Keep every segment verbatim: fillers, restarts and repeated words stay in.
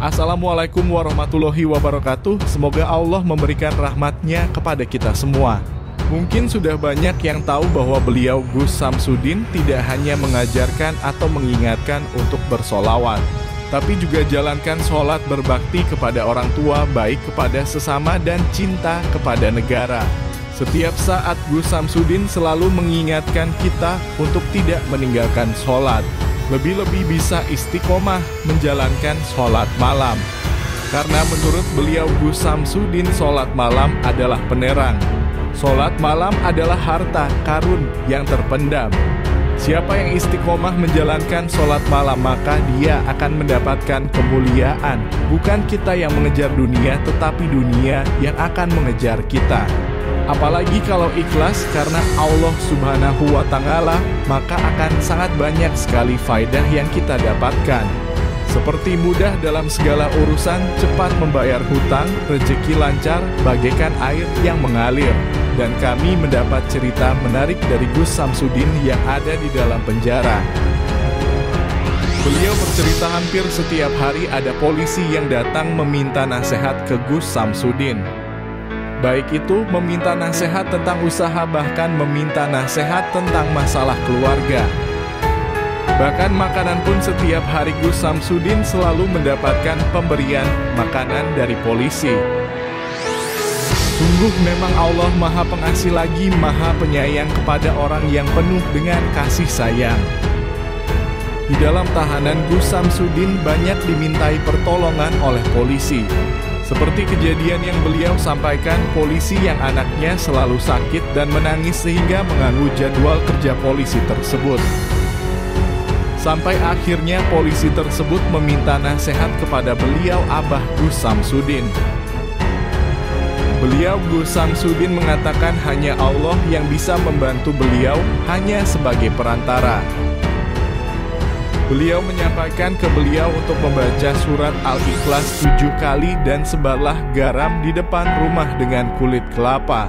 Assalamualaikum warahmatullahi wabarakatuh. Semoga Allah memberikan rahmatnya kepada kita semua. Mungkin sudah banyak yang tahu bahwa beliau Gus Samsudin tidak hanya mengajarkan atau mengingatkan untuk bersolawat, tapi juga jalankan sholat berbakti kepada orang tua, baik kepada sesama dan cinta kepada negara. Setiap saat Gus Samsudin selalu mengingatkan kita untuk tidak meninggalkan sholat. Lebih-lebih bisa istiqomah menjalankan sholat malam. Karena menurut beliau Gus Samsudin, sholat malam adalah penerang. Sholat malam adalah harta karun yang terpendam. Siapa yang istiqomah menjalankan sholat malam, maka dia akan mendapatkan kemuliaan. Bukan kita yang mengejar dunia, tetapi dunia yang akan mengejar kita. Apalagi kalau ikhlas karena Allah Subhanahu wa Ta'ala, maka akan sangat banyak sekali faedah yang kita dapatkan. Seperti mudah dalam segala urusan, cepat membayar hutang, rezeki lancar, bagaikan air yang mengalir. Dan kami mendapat cerita menarik dari Gus Samsudin yang ada di dalam penjara. Beliau bercerita hampir setiap hari ada polisi yang datang meminta nasihat ke Gus Samsudin. Baik itu meminta nasihat tentang usaha, bahkan meminta nasihat tentang masalah keluarga. Bahkan makanan pun setiap hari Gus Samsudin selalu mendapatkan pemberian makanan dari polisi. Sungguh memang Allah Maha Pengasih lagi Maha Penyayang kepada orang yang penuh dengan kasih sayang. Di dalam tahanan, Gus Samsudin banyak dimintai pertolongan oleh polisi. Seperti kejadian yang beliau sampaikan, polisi yang anaknya selalu sakit dan menangis sehingga mengganggu jadwal kerja polisi tersebut. Sampai akhirnya polisi tersebut meminta nasihat kepada beliau Abah Gus Samsudin. Beliau Gus Samsudin mengatakan hanya Allah yang bisa membantu beliau, hanya sebagai perantara. Beliau menyampaikan ke beliau untuk membaca surat Al-Ikhlas tujuh kali dan sebarlah garam di depan rumah dengan kulit kelapa.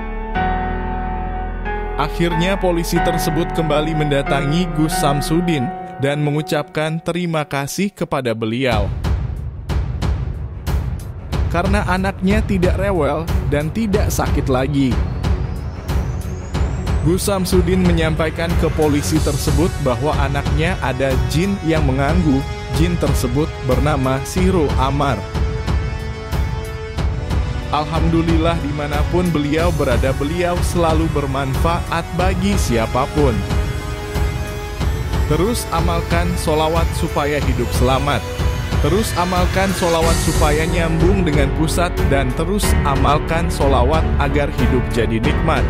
Akhirnya polisi tersebut kembali mendatangi Gus Samsudin dan mengucapkan terima kasih kepada beliau. Karena anaknya tidak rewel dan tidak sakit lagi. Gus Samsudin menyampaikan ke polisi tersebut bahwa anaknya ada jin yang mengganggu. Jin tersebut bernama Sihru Amar. Alhamdulillah dimanapun beliau berada, beliau selalu bermanfaat bagi siapapun. Terus amalkan solawat supaya hidup selamat. Terus amalkan solawat supaya nyambung dengan pusat. Dan terus amalkan solawat agar hidup jadi nikmat.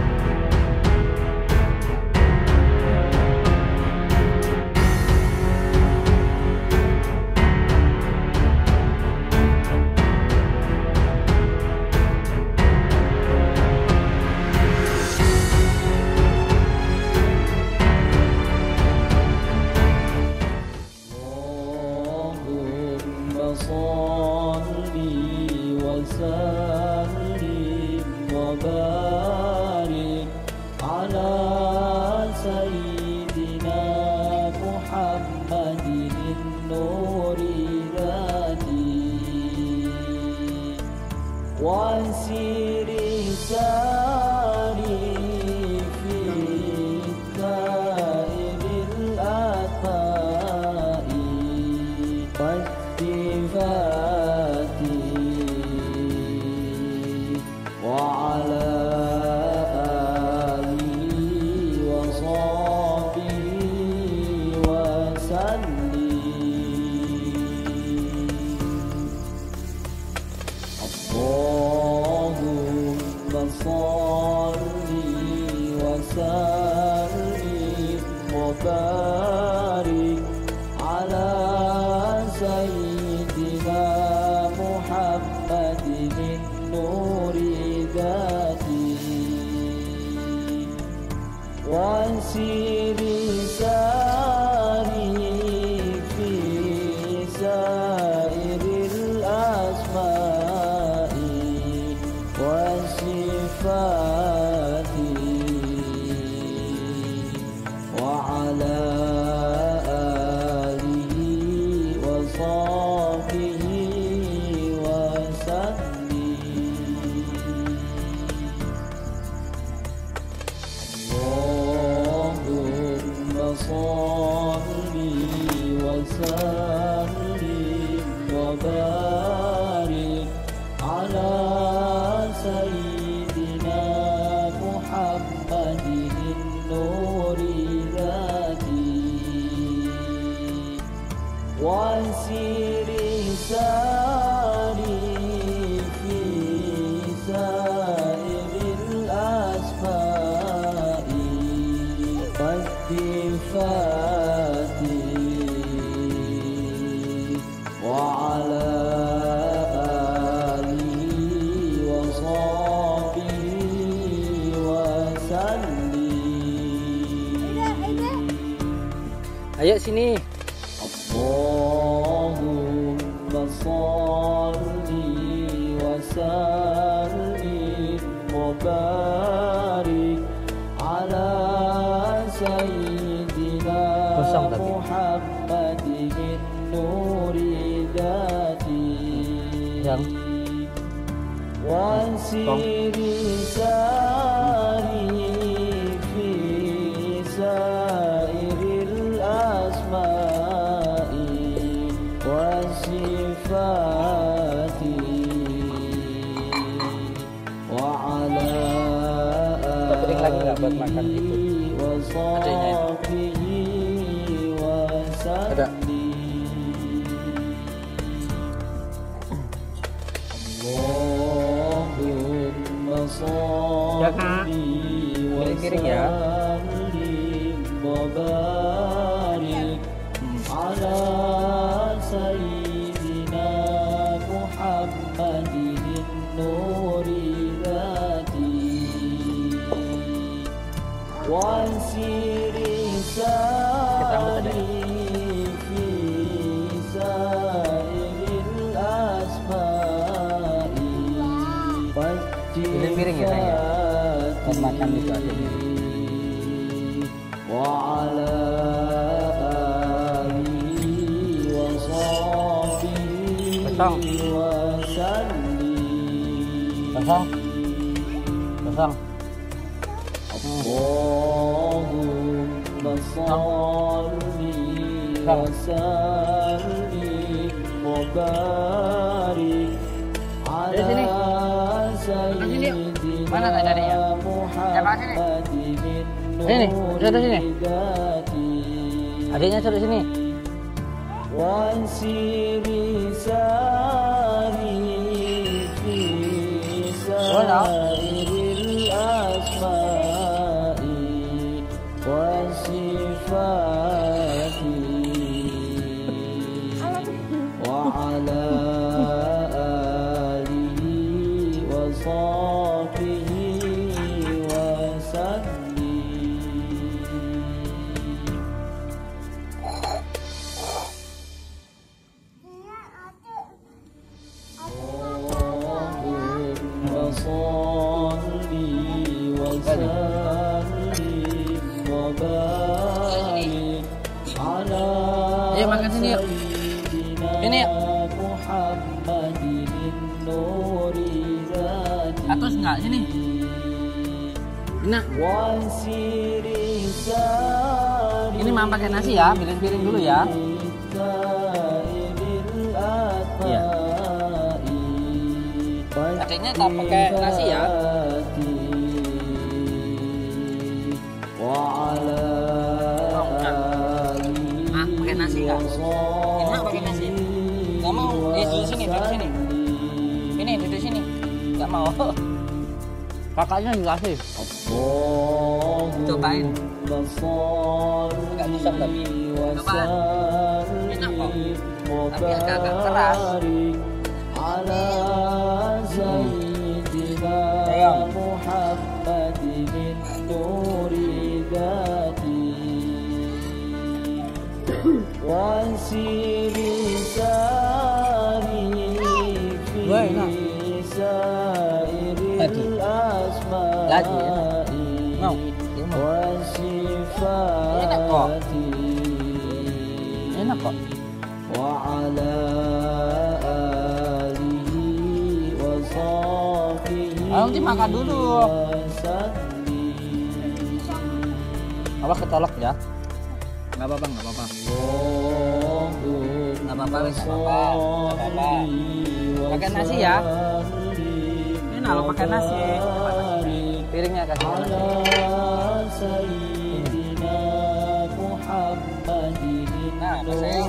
وعلى آله وصحبه وبارك على سيدنا محمد النور ذاتي وسير ساري في سائر الأسماء والصفات وعلى آله وصحبه وسلم. Ayo sini. Allahumma sholli wa sallim wa barik ala sayyidina Muhammadin nuri dhati wa siri sari fi sairil asma'i wasifati wa ala lagi nggak buat makan itu adanya ada. Ya kak, piring ya. Ala sayyidina Muhammadin nuri dhati wa siri sari fi sairil asma'i piring ya saya buat makan itu adanya. Wa ala alihi wa sahbihi wa sallim. Pasang pasang Allahumma sholli wa sallim wa barik ala sayyidina mana tadinya? Muhammadin Sini, sudah sini. Adiknya sudah sini. Wansiri sari fi sairil asma'i wasifati wa ala alihi wa sahbihi wa sallim. Allahumma sholli wa sallim wa barik ala Ayo makan sini yuk. Ini yuk. Muhammadin nuri dhati Atus enggak sini. Nah, ini mau pakai nasi ya, piring-piring dulu ya. Iya. Adiknya tak pakai nasi ya. Oh, enggak. Ah, pakai nasi enggak? Enak pakai nasi. Enggak mau. Eh, duduk sini, duduk sini. Ini duduk sini. Enggak mau. Kakaknya dikasih. Cobain. Enggak bisa tapi. Coba. Enak kok. Tapi agak-agak keras. Sayang. Wah, enak. Lagi. Lagi enak. Mau. Enak kok. Enak kok. Ayo dimakan dulu. Apa ketolak ya? Nggak apa-apa, nggak apa-apa. Nggak apa-apa, nggak apa-apa, nggak apa-apa. Pakai nasi ya. Ini nah, lo pakai nasi. Piringnya kasih nasi. Nah, sayang.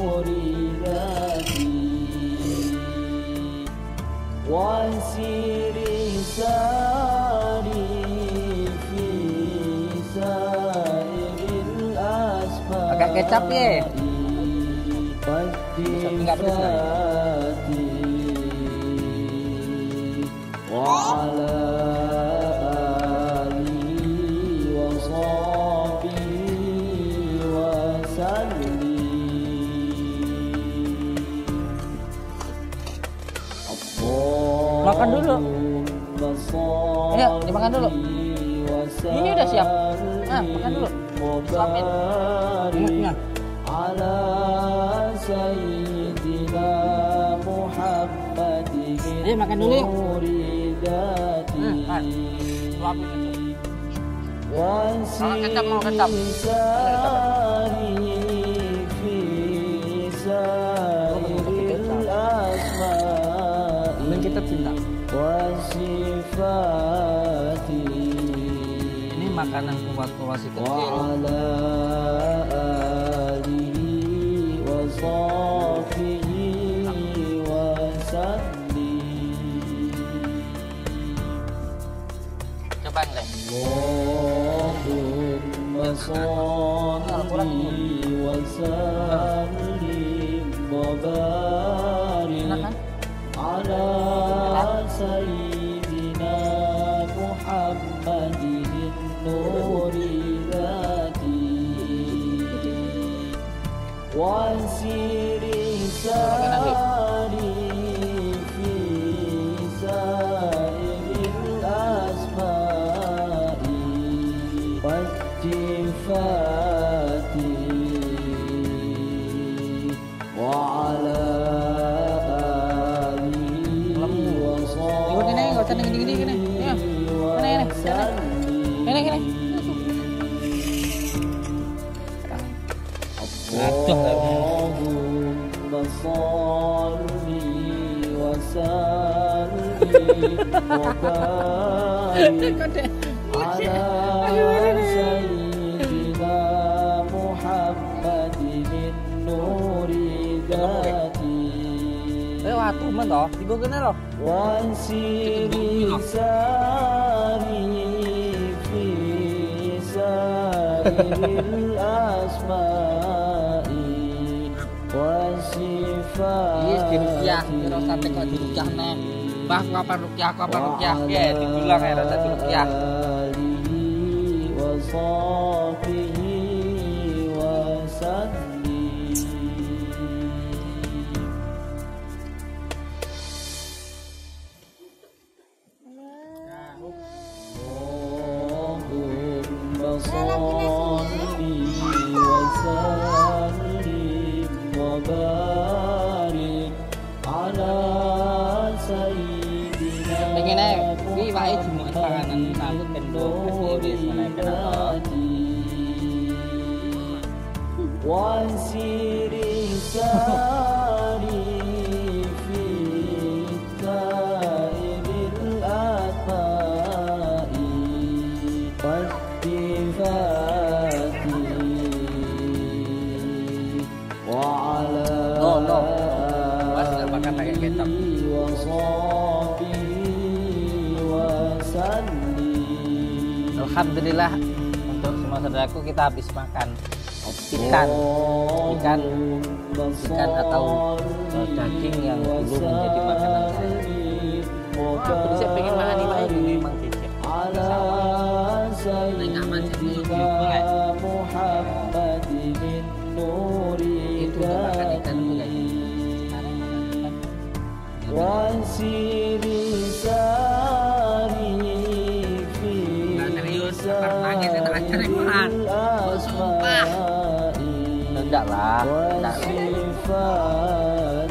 Pakai kecap ya. Enggak pedes lah. Makan dulu. Ayo, dimakan dulu. Ini udah siap. Nah, makan dulu. Suapin. Mulutnya. Ayo makan dulu. Hmm, kan. Suapin itu. Kalau kecap mau kecap. Mending kita cinta. Ini makanan kuat kuat si kecil. Coba nih. Enak kan? سيدنا محمد النور ذاتي وسير ساري في سائر الأسماء والصفات وعلى Gini gini gini gini. Ya. Ini ini. Ini gini. Aduh. Eh, waktu men toh, tigo kene loh. وانسري ساري في سائر الأسماء والصفات. Iya, dirukyah, kira sampai kok dirukyah neng. Bah, kapan rukyah, kapan rukyah, ya dibilang ya rasa dirukyah. Pengen aja, wi wae cuma panganan takut bendo wis menaikkan apa. وانسري ساري في سائر الأسماء والصفات وعلى No, no. Mas nggak makan pakai kecap. Alhamdulillah untuk semua saudaraku kita habis makan ikan ikan ikan atau uh, daging yang dulu menjadi makanan saya. Aku bisa pengen makan ini lagi memang cicip. Ini nggak macam itu juga. Itu udah makan ikan itu guys. Sekarang makan ikan. Nggak serius, nangis itu aja rekoran. Sumpah. Enggak lah, enggak lah.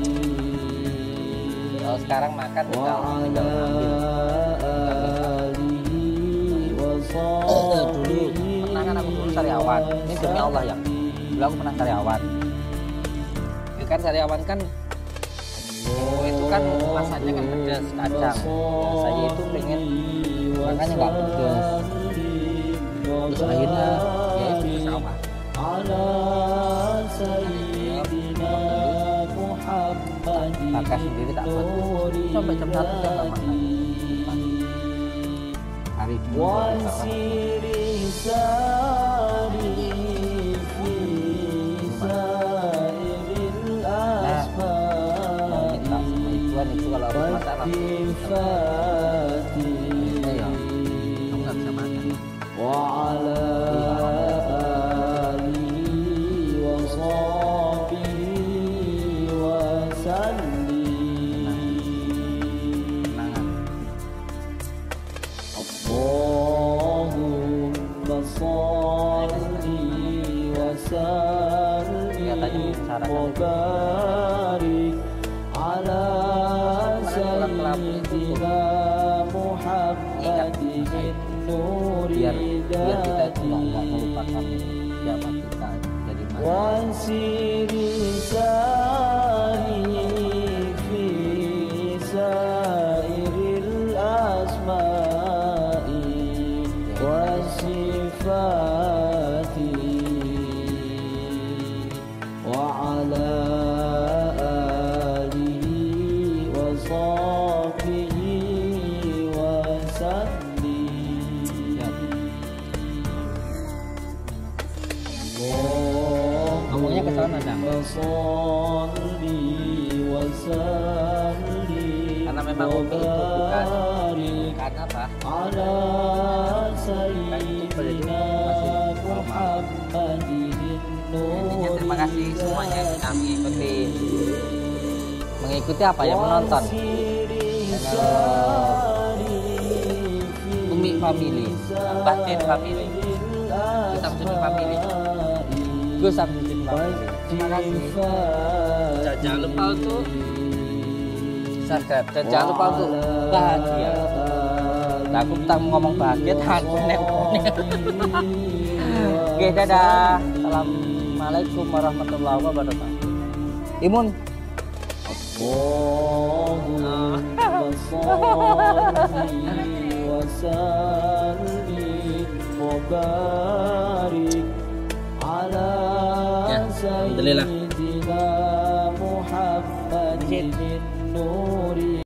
Kalau sekarang makan tinggal tinggal ambil. Oh, dulu pernah kan aku dulu sariawan. Ini demi Allah ya. Dulu aku pernah sariawan. kan sariawan kan oh, itu kan masaknya kan pedas kacang. Nah, saya itu pengen makanya nggak pedas. Terus akhirnya ya itu sama. Makan sendiri tak buat sampai jam satu jam tak makan. Hari dua itu kalau aku masak langsung ini ya kamu nggak bisa makan katanya biar biar kita itu nggak melupakan siapa kita jadi mana. Ngomongnya ke sana dah. Karena memang umi itu bukan karena apa? Kan itu berarti masih normal. Intinya terima kasih semuanya yang kami mengikuti mengikuti apa ya menonton channel Umi Family, Batin Family, Gus Samsudin Family. Gus Samsudin Family. Terima kasih. Jangan lupa untuk subscribe dan jangan lupa untuk bahagia. Nah, aku tak ngomong bahagia, takut nepone. Oke, dadah. Assalamualaikum warahmatullahi wabarakatuh. Imun. Ya, alhamdulillah.